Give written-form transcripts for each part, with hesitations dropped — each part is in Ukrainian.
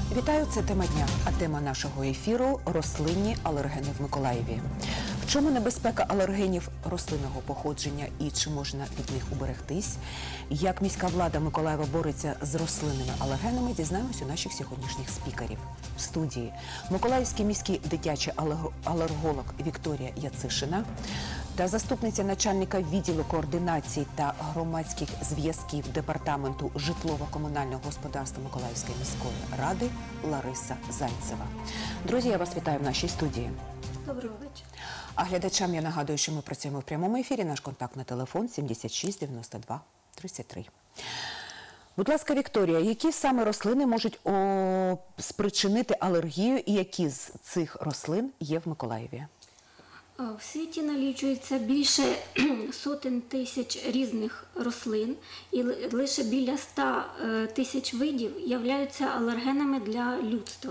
Вітаю, це тема дня, а тема нашого ефіру – рослинні алергени в Миколаєві. В чому небезпека алергенів рослинного походження і чи можна від них уберегтись? Як міська влада Миколаєва бореться з рослинними алергенами, дізнаємось у наших сьогоднішніх спікерів. В студії Миколаївський міський дитячий алерголог Вікторія Яцишина та заступниця начальника відділу координації та громадських зв'язків Департаменту житлово-комунального господарства Миколаївської міської ради Лариса Зайцева. Друзі, я вас вітаю в нашій студії. Доброго вечора. А глядачам я нагадую, що ми працюємо в прямому ефірі. Наш контактний телефон 76 92 33. Будь ласка, Вікторія, які саме рослини можуть спричинити алергію і які з цих рослин є в Миколаєві? В світі налічується більше сотень тисяч різних рослин, і лише біля 100 тисяч видів являються алергенами для людства.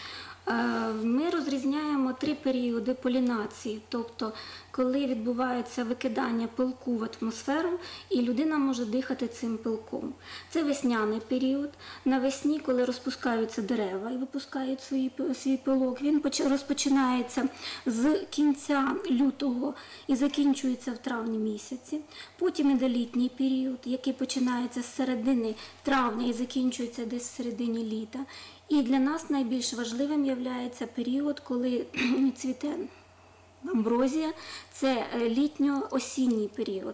Ми розрізняємо 3 періоди полінації, тобто коли відбувається викидання пилку в атмосферу і людина може дихати цим пилком. Це весняний період. Навесні, коли розпускаються дерева і випускають свій пилок, він розпочинається з кінця лютого і закінчується в травні місяці. Потім іде літній період, який починається з середини травня і закінчується десь в середині літа. І для нас найбільш важливим є період, коли цвіте амброзія, це літньо-осінній період,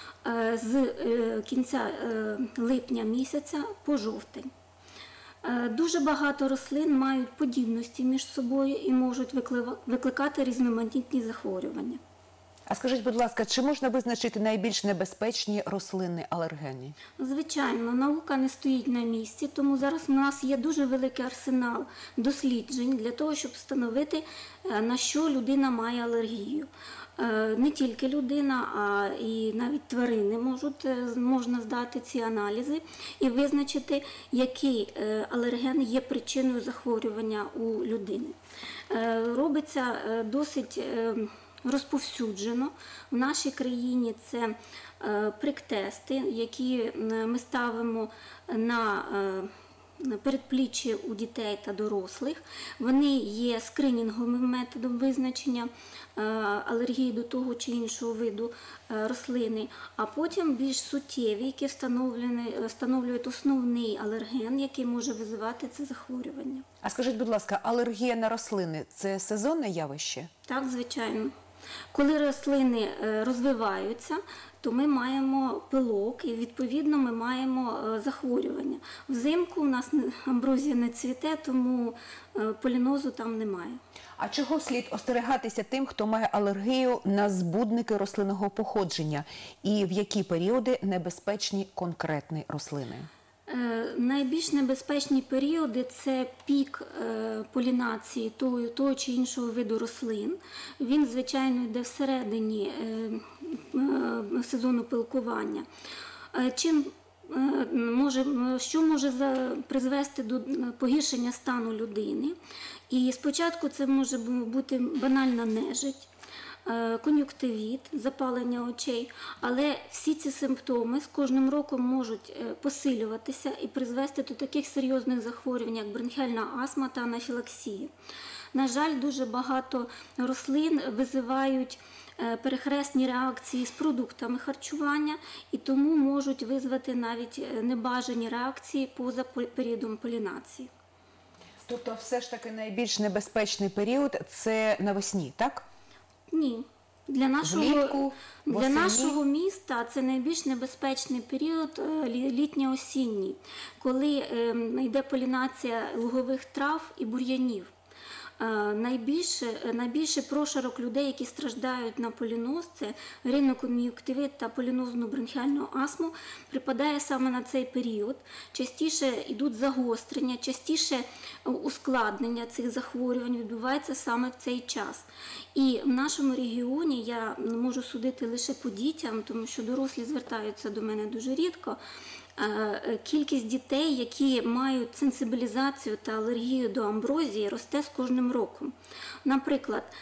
з кінця липня місяця по жовтень. Дуже багато рослин мають подібності між собою і можуть викликати різноманітні захворювання. А скажіть, будь ласка, чи можна визначити найбільш небезпечні рослинні алергени? Звичайно, наука не стоїть на місці, тому зараз у нас є дуже великий арсенал досліджень для того, щоб встановити, на що людина має алергію. Не тільки людина, а і навіть тварини можна здати ці аналізи і визначити, який алерген є причиною захворювання у людини. Робиться досить розповсюджено. В нашій країні це приктести, які ми ставимо на передпліччі у дітей та дорослих. Вони є скринінговим методом визначення алергії до того чи іншого виду рослини, а потім більш суттєві, які встановлюють основний алерген, який може визивати це захворювання. А скажіть, будь ласка, алергія на рослини – це сезонне явище? Так, звичайно. Коли рослини розвиваються, то ми маємо пилок і, відповідно, ми маємо захворювання. Взимку у нас амброзія не цвіте, тому полінозу там немає. А чого слід остерігатися тим, хто має алергію на збудники рослинного походження? І в які періоди небезпечні конкретні рослини? Найбільш небезпечні періоди – це пік полінації того чи іншого виду рослин. Він, звичайно, йде всередині сезону пилкування. Що може призвести до погіршення стану людини? І спочатку це може бути банальна нежить, кон'юнктивіт, запалення очей, але всі ці симптоми з кожним роком можуть посилюватися і призвести до таких серйозних захворювань, як бронхіальна астма та анафілаксія. На жаль, дуже багато рослин визивають перехресні реакції з продуктами харчування і тому можуть визвати навіть небажані реакції поза періодом полінації. Тобто все ж таки найбільш небезпечний період – це навесні, так? Ні. Для нашого міста це найбільш небезпечний період літньо-осінній, коли йде полінація лугових трав і бур'янів. Найбільший прошарок людей, які страждають на поліноз, це ринокон'юнктивит та полінозну бронхіальну астму, припадає саме на цей період. Частіше йдуть загострення, частіше ускладнення цих захворювань відбувається саме в цей час. І в нашому регіоні я можу судити лише по дітям, тому що дорослі звертаються до мене дуже рідко. Кількість дітей, які мають сенсибілізацію та алергію до амброзії, росте з кожним роком. Наприклад,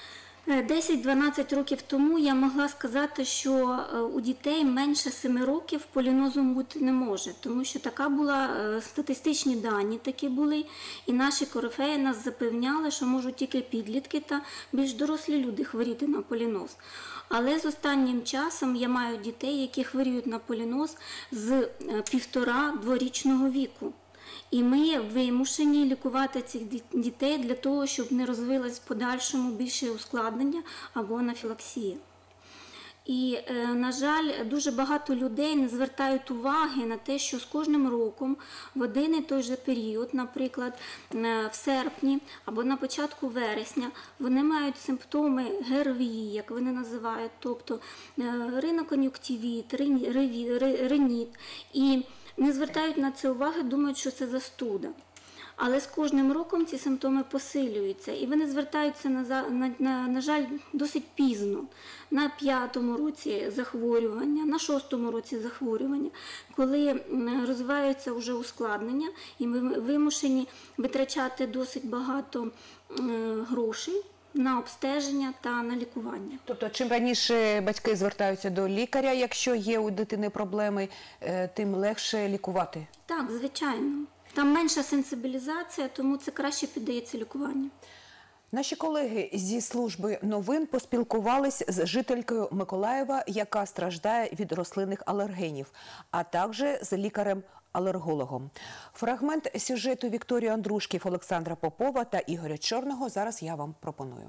10-12 років тому я могла сказати, що у дітей менше 7 років полінозом бути не може, тому що така була, статистичні дані такі були, і наші корифеї нас запевняли, що можуть тільки підлітки та більш дорослі люди хворіти на поліноз. Але з останнім часом я маю дітей, які хворіють на поліноз з 1,5-2-річного віку. І ми вимушені лікувати цих дітей для того, щоб не розвилось в подальшому більше ускладнення або анафілаксія. І, на жаль, дуже багато людей не звертають уваги на те, що з кожним роком в один і той же період, наприклад, в серпні або на початку вересня, вони мають симптоми ГРВІ, як вони називають, тобто ринокон'юктивіт, риніт. І не звертають на це уваги, думають, що це застуда. Але з кожним роком ці симптоми посилюються, і вони звертаються, на жаль, досить пізно, на 5-му році захворювання, на 6-му році захворювання, коли розвиваються вже ускладнення, і ми вимушені витрачати досить багато грошей на обстеження та на лікування. Тобто, чим раніше батьки звертаються до лікаря, якщо є у дитини проблеми, тим легше лікувати? Так, звичайно. Там менша сенсибілізація, тому це краще піддається лікуванню. Наші колеги зі служби новин поспілкувались з жителькою Миколаєва, яка страждає від рослинних алергенів, а також з лікарем-алергологом. Фрагмент сюжету Вікторії Андрушків, Олександра Попова та Ігоря Чорного зараз я вам пропоную.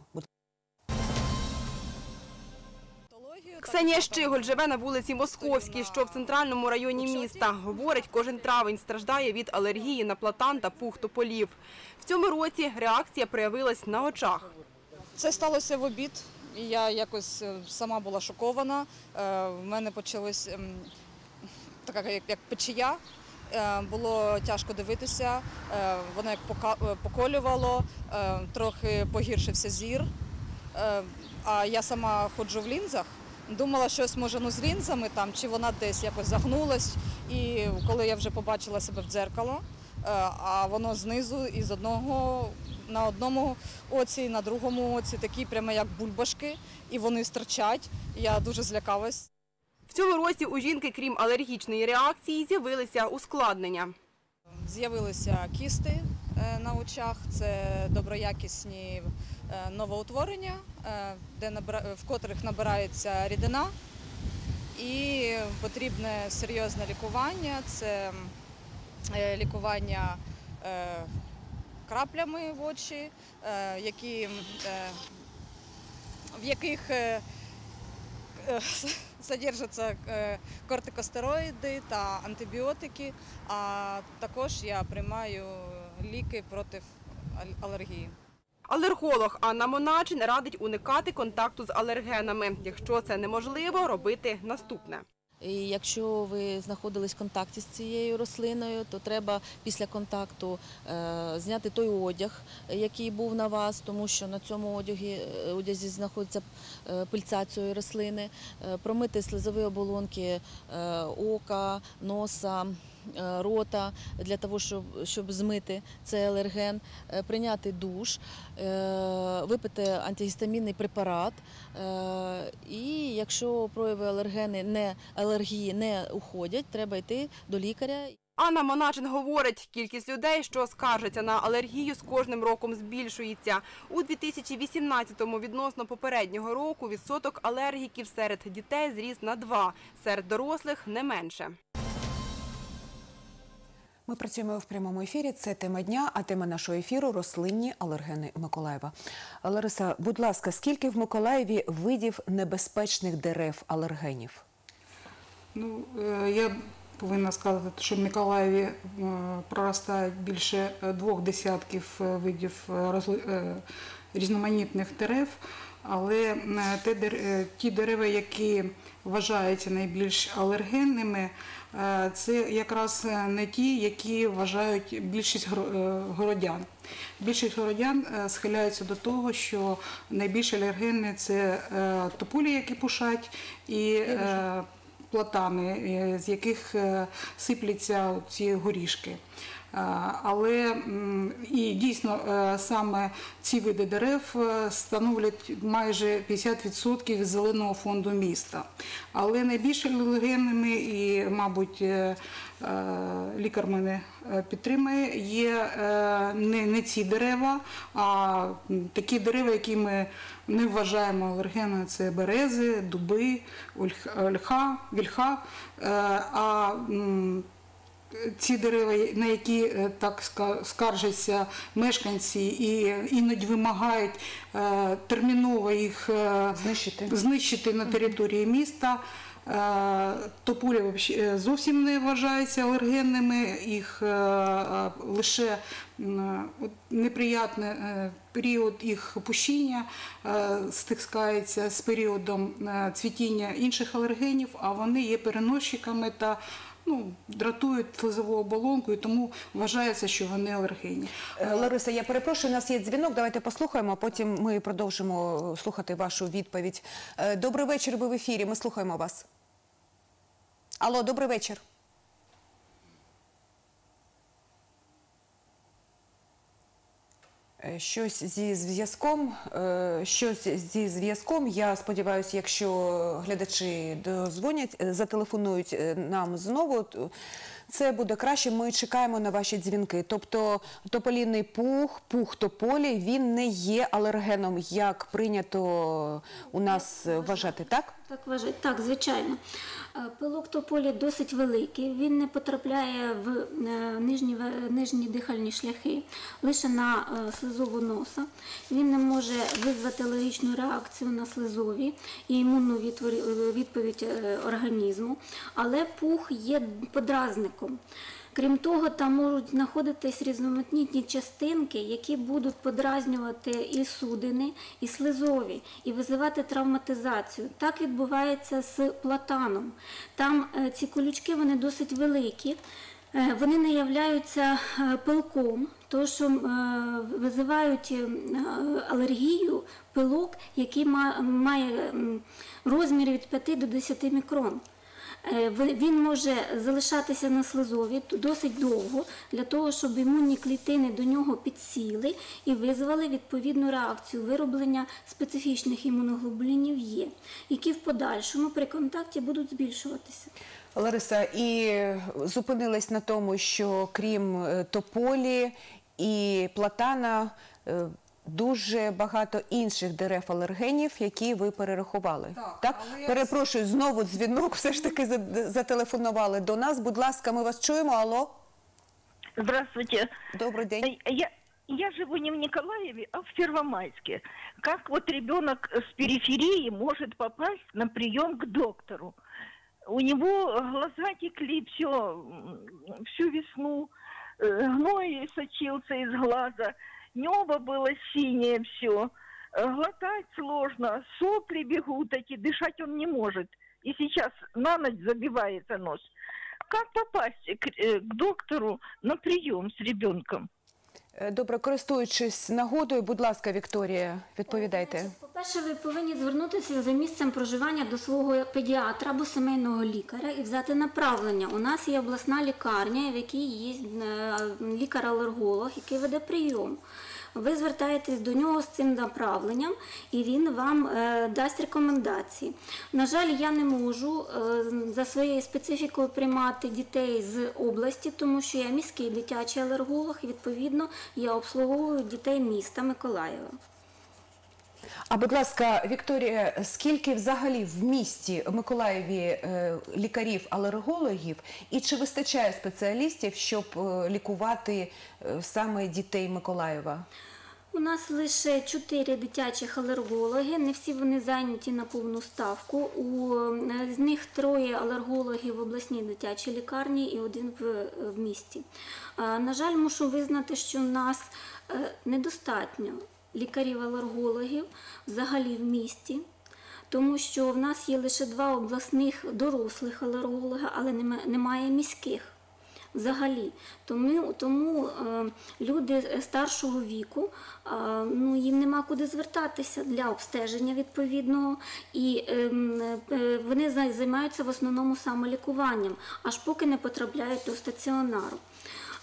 Ксенія Щиголь живе на вулиці Московській, що в центральному районі міста. Говорить, кожен травень страждає від алергії на платан та пух тополів. В цьому році реакція проявилась на очах. Це сталося в обід, і я якось сама була шокована. В мене почалась така як печія, було тяжко дивитися, воно як поколювало, трохи погіршився зір. А я сама ходжу в лінзах. Думала, щось може з лінзами, чи вона десь якось загнулась. І коли я вже побачила себе в дзеркало, а воно знизу і на одному оці, на другому оці такі прямо як бульбашки, і вони стирчать. Я дуже злякалась. В цьому році у жінки, крім алергічної реакції, з'явилися ускладнення. З'явилися кісти на очах, це доброякісні новоутворення, в котрих набирається рідина, і потрібне серйозне лікування. Це лікування краплями в очі, в яких содержаться кортикостероїди та антибіотики, а також я приймаю ліки проти алергії. Алерголог Анна Моначин радить уникати контакту з алергенами. Якщо це неможливо, робити наступне. І якщо ви знаходились в контакті з цією рослиною, то треба після контакту зняти той одяг, який був на вас, тому що на цьому одязі знаходиться пильця цієї рослини, промити слизові оболонки ока, носа, рота для того, щоб змити цей алерген, прийняти душ, випити антигістамінний препарат. І якщо прояви алергії не уходять, треба йти до лікаря. Анна Моначин говорить, кількість людей, що скаржаться на алергію, з кожним роком збільшується. У 2018-му відносно попереднього року відсоток алергіків серед дітей зріс на 2, серед дорослих – не менше. Ми працюємо в прямому ефірі. Це тема дня, а тема нашого ефіру – рослинні алергени Миколаєва. Лариса, будь ласка, скільки в Миколаєві видів небезпечних дерев-алергенів? Я повинна сказати, що в Миколаєві проростають більше 2 десятків видів різноманітних дерев, але ті дерева, які вважаються найбільш алергенними, це якраз не ті, які вважають більшість городян. Більшість городян схиляються до того, що найбільш алергенні – це тополі, які пушать, і платани, з яких сипляться ці горішки. Але і дійсно саме ці види дерев становлять майже 50% зеленого фонду міста. Але найбільш алергенними і, мабуть, лікар мене підтримує, є не ці дерева, а такі дерева, які ми не вважаємо алергенами. Це берези, дуби, вільха. А ці дерева, на які так скаржаться мешканці і іноді вимагають терміново їх знищити на території міста, тополі зовсім не вважаються алергенними, їх лише неприємний період їх пущіння стискається з періодом цвітіння інших алергенів, а вони є переносчиками та дратують слизову оболонку, і тому вважається, що вони алергенні. Лариса, я перепрошую, у нас є дзвінок, давайте послухаємо, а потім ми продовжимо слухати вашу відповідь. Добрий вечір, ви в ефірі, ми слухаємо вас. Алло, добрий вечір. Щось зі зв'язком. Я сподіваюся, якщо глядачі зателефонують нам знову, це буде краще. Ми чекаємо на ваші дзвінки. Тобто тополінний пух тополі, він не є алергеном, як прийнято у нас вважати, так? Так вважають, так, звичайно. Пилок тополі досить великий, він не потрапляє в нижні дихальні шляхи, лише на слизову носа. Він не може визвати алергічну реакцію на слизові і імунну відповідь організму, але пух є подразником. Крім того, там можуть знаходитись різноманітні частинки, які будуть подразнювати і судини, і слизові, і визивати травматизацію. Так відбувається з платаном. Там ці колючки, вони досить великі, вони не являються пилком, тому що визивають алергію пилок, який має розмір від 5 до 10 мікрон. Він може залишатися на слизові досить довго, для того, щоб імунні клітини до нього підсіли і визвали відповідну реакцію вироблення специфічних імуноглобулінів Е, які в подальшому при контакті будуть збільшуватися. Лариса, і зупинились на тому, що крім тополі і платана, дуже багато інших дерев-алергенів, які ви перерахували. Так? Перепрошую, знову дзвінок, все ж таки зателефонували до нас. Будь ласка, ми вас чуємо. Алло? Здравствуйте. Добрий день. Я живу не в Николаеве, а в Первомайске. Как вот ребенок с периферии может попасть на прием к доктору? У него глаза текли всю весну, гной сочился из глаза, небо было синее все, глотать сложно, сопли бегут эти, дышать он не может. И сейчас на ночь забивается нос. Как попасть к доктору на прием с ребенком? Добре, користуючись нагодою, будь ласка, Вікторія, відповідайте. По-перше, ви повинні звернутися за місцем проживання до свого педіатра або сімейного лікаря і взяти направлення. У нас є обласна лікарня, в якій є лікар-алерголог, який веде прийом. Ви звертаєтесь до нього з цим направленням, і він вам дасть рекомендації. На жаль, я не можу за своєю специфікою приймати дітей з області, тому що я міський дитячий алерголог, і, відповідно, я обслуговую дітей міста Миколаєва. А, будь ласка, Вікторія, скільки взагалі в місті Миколаєві лікарів-алергологів, і чи вистачає спеціалістів, щоб лікувати саме дітей Миколаєва? У нас лише 4 дитячих алергологи, не всі вони зайняті на повну ставку. З них 3 алергологи в обласній дитячій лікарні і 1 в місті. На жаль, мушу визнати, що у нас недостатньо лікарів-алергологів взагалі в місті, тому що в нас є лише 2 обласних дорослих алерголога, але немає міських взагалі. Тому люди старшого віку, їм нема куди звертатися для обстеження відповідного, і вони займаються в основному самолікуванням, аж поки не потрапляють до стаціонару.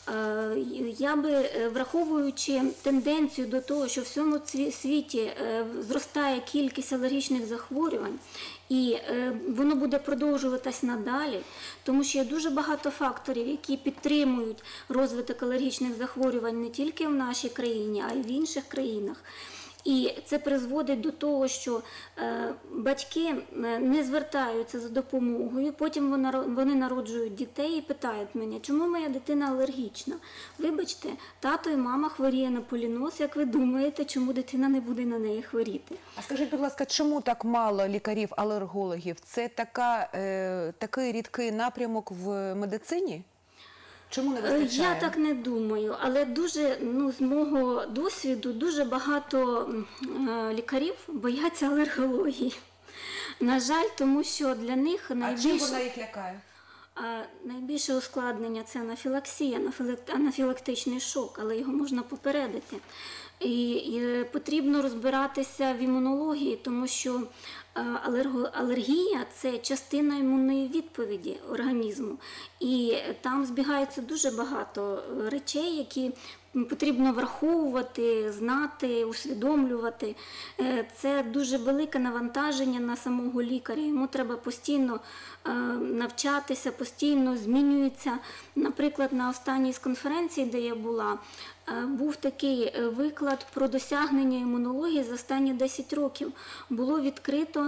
Я би, враховуючи тенденцію до того, що в всьому світі зростає кількість алергічних захворювань, і воно буде продовжуватись надалі, тому що є дуже багато факторів, які підтримують розвиток алергічних захворювань не тільки в нашій країні, а й в інших країнах. І це призводить до того, що батьки не звертаються за допомогою, потім вони народжують дітей і питають мене, чому моя дитина алергічна? Вибачте, тато і мама хворіє на поліноз, як ви думаєте, чому дитина не буде на неї хворіти? А скажіть, будь ласка, чому так мало лікарів-алергологів? Це такий рідкий напрямок в медицині? Чому не вистачає? Я так не думаю, але з мого досвіду дуже багато лікарів бояться алергології. На жаль, тому що для них А чим вона їх лякає? найбільше ускладнення – це анафілаксія, анафілактичний шок, але його можна попередити. І потрібно розбиратися в імунології, тому що алергія – це частина імунної відповіді організму. І там збігається дуже багато речей, які потрібно враховувати, знати, усвідомлювати. Це дуже велике навантаження на самого лікаря. Йому треба постійно навчатися, постійно змінюється. Наприклад, на останній з конференції, де я була, був такий виклад про досягнення імунології за останні 10 років. Було відкрито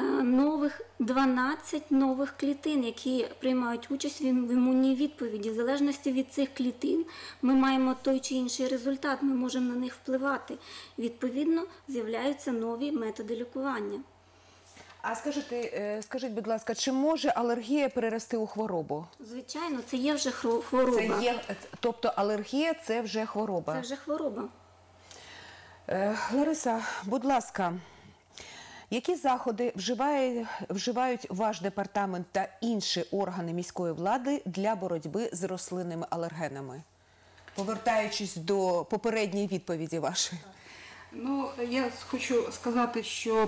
12 нових клітин, які приймають участь в імунній відповіді. В залежності від цих клітин ми маємо той чи інший результат, ми можемо на них впливати. Відповідно, з'являються нові методи лікування. А скажіть, будь ласка, чи може алергія перерости у хворобу? Звичайно, це є вже хвороба. Тобто алергія – це вже хвороба? Це вже хвороба. Лариса, будь ласка, які заходи вживають ваш департамент та інші органи міської влади для боротьби з рослинними алергенами? Повертаючись до попередньої відповіді вашої. Ну, я хочу сказати, що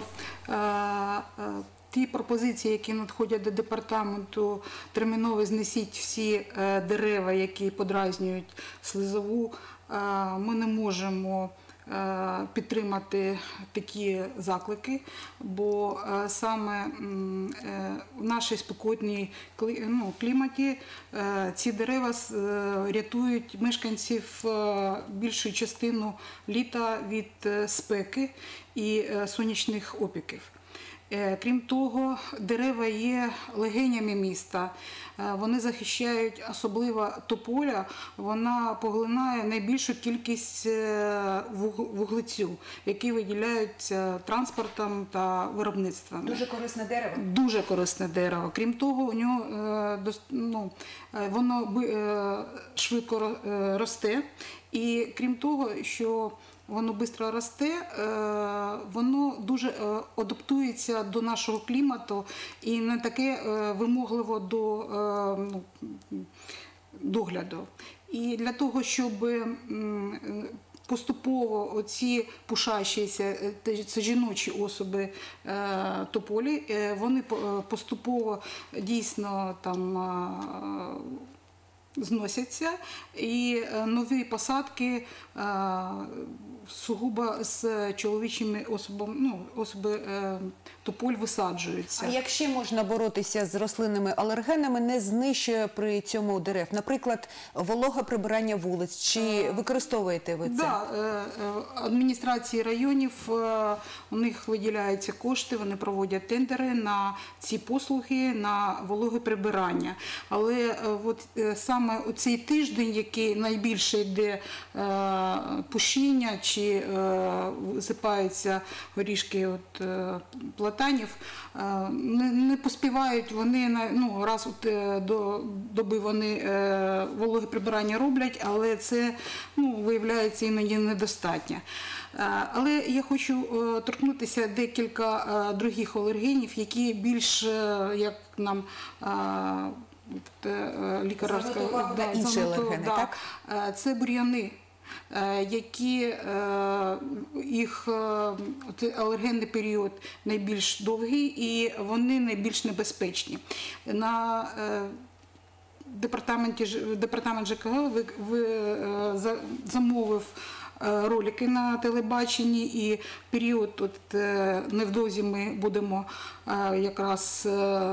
ті пропозиції, які надходять до департаменту, терміново знесіть всі дерева, які подразнюють слизову, ми не можемо підтримати такі заклики, бо саме в нашій спекотній кліматі ці дерева рятують мешканців більшу частину літа від спеки і сонячних опіків. Крім того, дерева є легенями міста, вони захищають, особливо тополя, вона поглинає найбільшу кількість вуглецю, який виділяється транспортом та виробництвом. Дуже корисне дерево? Дуже корисне дерево. Крім того, у нього, воно швидко росте, і крім того, що воно швидко росте, воно дуже адаптується до нашого клімату і не таке вимогливо до догляду. І для того, щоб поступово оці пушащіся, це жіночі особи тополі, вони поступово дійсно там зносяться, і нові посадки сугубо з чоловічими особами, особи тополь висаджуються. А як ще можна боротися з рослинними алергенами, не знищує при цьому дерев? Наприклад, вологе прибирання вулиць, чи використовуєте ви це? Так, адміністрації районів, у них виділяються кошти, вони проводять тендери на ці послуги, на вологе прибирання. Але от саме у цей тиждень, який найбільше йде пушіння, чи висипаються горішки платанів, не поспівають вони, раз до доби вони вологе прибирання роблять, але це, виявляється, іноді недостатньо. Але я хочу торкнутися декілька других алергенів, які більш, як нам лікар сказав, інші алергени, так? Це бур'яни, які їх алергенний період найбільш довгий і вони найбільш небезпечні. На департамент ЖКГ замовив ролики на телебаченні, і період невдовзі ми будемо якраз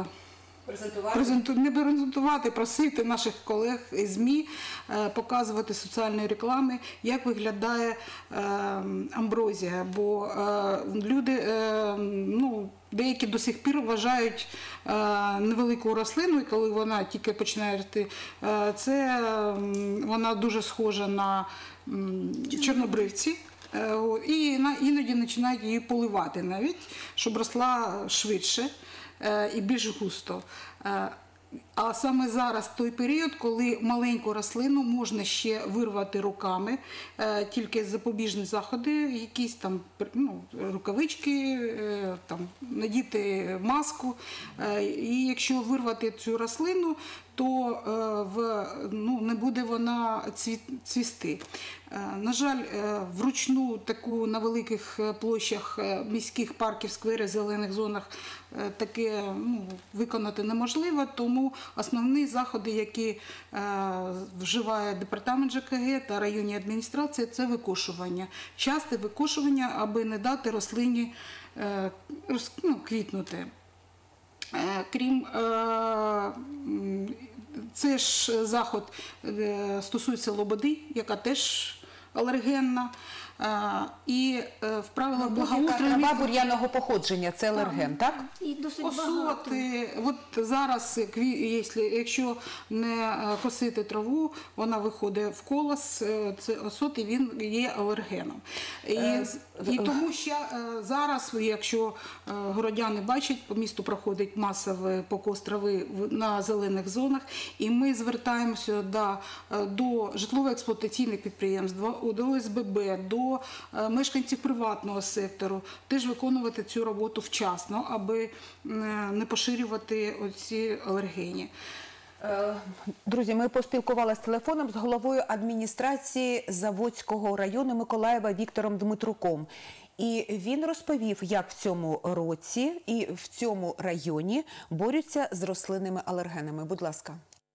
не презентувати, просити наших колег із ЗМІ показувати соціальної реклами, як виглядає амброзія. Бо люди, деякі до сих пір вважають невелику рослину, і коли вона тільки починає рости, вона дуже схожа на чорнобривці. І іноді починають її поливати навіть, щоб росла швидше і більш густо. А саме зараз той період, коли маленьку рослину можна ще вирвати руками, тільки запобіжні заходи, якісь там рукавички, надіти маску. І якщо вирвати цю рослину, то не буде вона цвісти. На жаль, вручну таку на великих площах міських парків, скверів, зелених зонах таке виконати неможливо, тому основні заходи, які вживає департамент ЖКГ та районні адміністрації, це викошування. Часте викошування, аби не дати рослині квітнути. Крім це ж заход стосується лободи, яка теж алергенна. І в правилах благоустрою трава бур'яного походження – це алерген, так? І досить багато. От зараз, якщо не косити траву, вона виходить в колос, це осот, і він є алергеном. І тому ще зараз, якщо городяни бачать, по місту проходить масовий покос трави на зелених зонах, і ми звертаємося до житлово-експлуатаційних підприємств, до ОСББ, до мешканців приватного сектору, теж виконувати цю роботу вчасно, аби не поширювати оці алергені. Друзі, ми поспілкувалися телефоном з головою адміністрації Заводського району Миколаєва Віктором Дмитруком. І він розповів, як в цьому році і в цьому районі борються з рослинними алергенами. Будь ласка.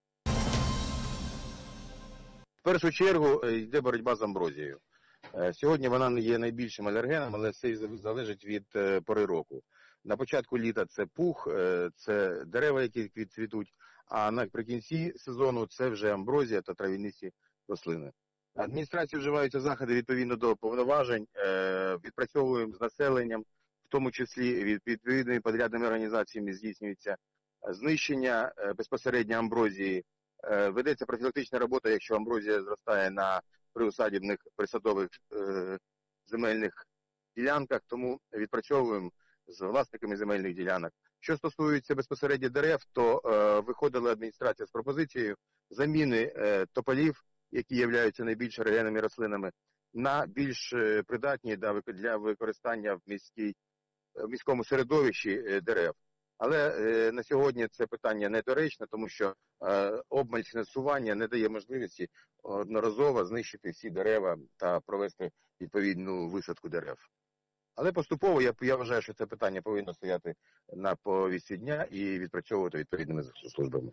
В першу чергу йде боротьба з амброзією. Сьогодні вона не є найбільшим алергеном, але це залежить від пори року. На початку літа це пух, це дерева, які цвітуть, а наприкінці сезону це вже амброзія та травянисті рослини. Адміністрації вживаються заходи відповідно до повноважень, відпрацьовуємо з населенням, в тому числі від відповідними підрядними організаціями здійснюється знищення безпосередньо амброзії. Ведеться профілактична робота, якщо амброзія зростає на приусадібних присадових земельних ділянках, тому відпрацьовуємо з власниками земельних ділянок. Що стосується безпосередньо дерев, то виходила адміністрація з пропозицією заміни тополів, які являються найбільш алергенними рослинами, на більш придатні для використання в міському середовищі дерев. Але на сьогодні це питання недоречне, тому що обмаль фінансування не дає можливості одноразово знищити всі дерева та провести відповідну висадку дерев. Але поступово я вважаю, що це питання повинно стояти на повістці дня і відпрацьовувати відповідними службами.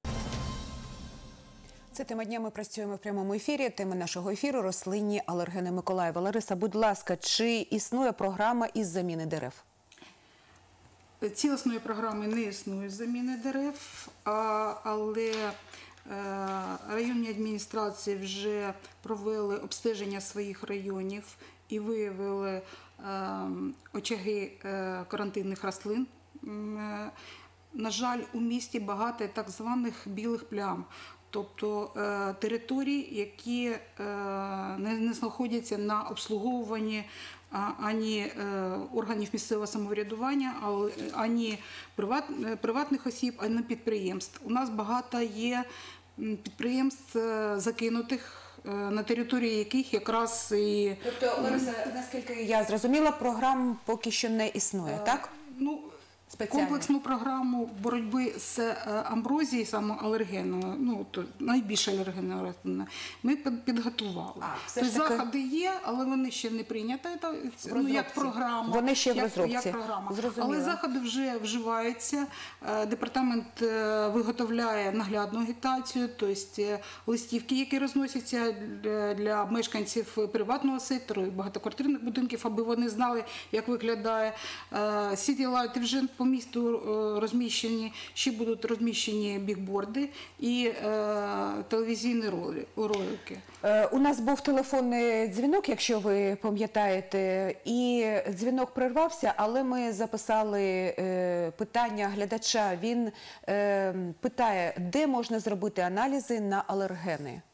Це тема дня, ми працюємо в прямому ефірі. Тема нашого ефіру – рослинні алергени Миколаєва. Лариса, будь ласка, чи існує програма із заміни дерев? Цілісної програми не існує з заміни дерев, але районні адміністрації вже провели обстеження своїх районів і виявили очаги карантинних рослин. На жаль, у місті багато так званих білих плям, тобто території, які не знаходяться на обслуговуванні ані органів місцевого самоврядування, ані приватних осіб, ані підприємств. У нас багато є підприємств закинутих, на території яких якраз і... Тобто, Лариса, наскільки я зрозуміла, програм поки що не існує, так? комплексну програму боротьби з амброзією, саме алергенною, ну, то найбільш алергенною рослиною, ми підготували. все ж таки- Заходи є, але вони ще не прийняті, ну, як програма. Вони ще в як розробці. програма. Зрозуміло. Але заходи вже вживаються. Департамент виготовляє наглядну агітацію, тобто листівки, які розносяться для мешканців приватного сектору і багатоквартирних будинків, аби вони знали, як виглядає. Сіті-лайти вже по місту розміщені, ще будуть розміщені бігборди і телевізійні ролики. У нас був телефонний дзвінок, якщо ви пам'ятаєте, і дзвінок перервався, але ми записали питання глядача. Він питає, де можна зробити аналізи на алергени?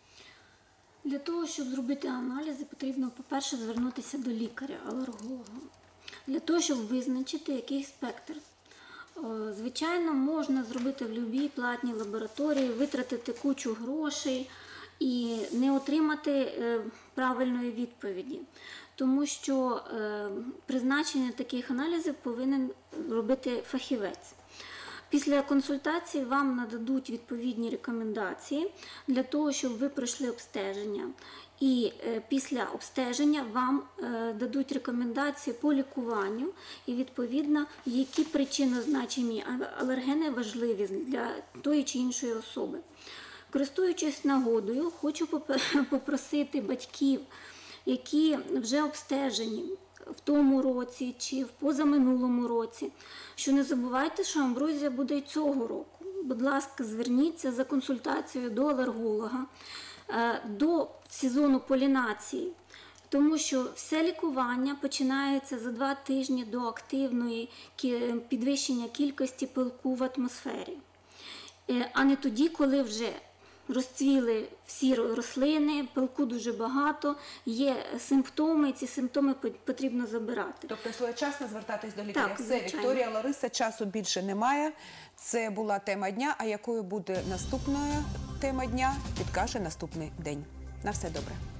Для того, щоб зробити аналізи, потрібно, по-перше, звернутися до лікаря-алерголога. Для того, щоб визначити, який спектр. Звичайно, можна зробити в будь-якій платній лабораторії, витратити кучу грошей і не отримати правильної відповіді. Тому що призначення таких аналізів повинен робити фахівець. Після консультації вам нададуть відповідні рекомендації для того, щоб ви пройшли обстеження. І після обстеження вам дадуть рекомендації по лікуванню і, відповідно, які причинозначимі алергени важливі для тої чи іншої особи. Користуючись нагодою, хочу попросити батьків, які вже обстежені в тому році чи в позаминулому році, що не забувайте, що амброзія буде і цього року. Будь ласка, зверніться за консультацією до алерголога, до сезону полінації, тому що все лікування починається за 2 тижні до активної підвищення кількості пилку в атмосфері, а не тоді, коли вже розцвіли всі рослини, пилку дуже багато, є симптоми, і ці симптоми потрібно забирати. Тобто своєчасно звертатись до лікаря. Так, Все, звичайно. Вікторія, Лариса, часу більше немає. Це була тема дня, а якою буде наступною тема дня, підкаже наступний день. На все добре.